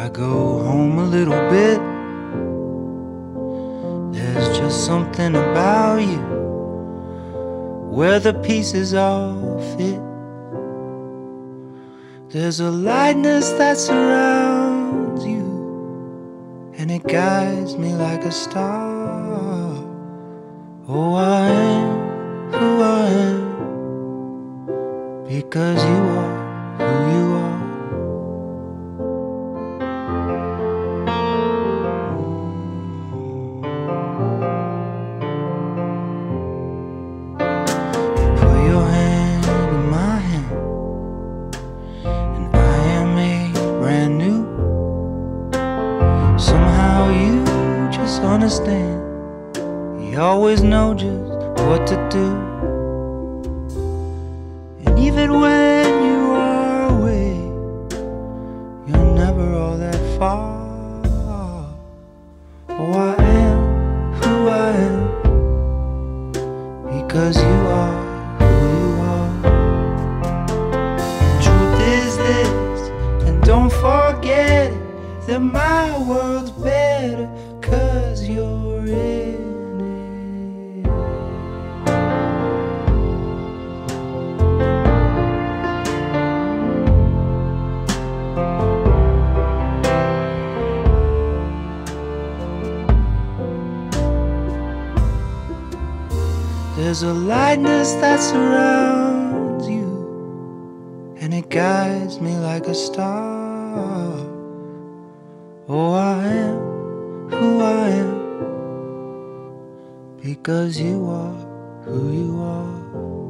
I go home a little bit. There's just something about you where the pieces all fit. There's a lightness that surrounds you, and it guides me like a star. Oh, I am who I am because you are who you are. Somehow you just understand. You always know just what to do. And even when you are away, you're never all that far. Oh, I am who I am because you are who you are. Truth is this, and don't forget it, that my world's better 'cause you're in it. There's a lightness that surrounds you, and it guides me like a star. Oh, I am who I am because you are who you are.